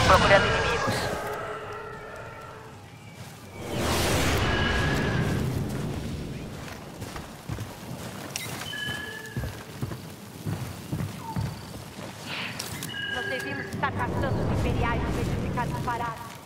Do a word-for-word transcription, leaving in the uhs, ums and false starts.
Procurando inimigos. Nós devíamos estar caçando os imperiais em vez de ficarmos parados.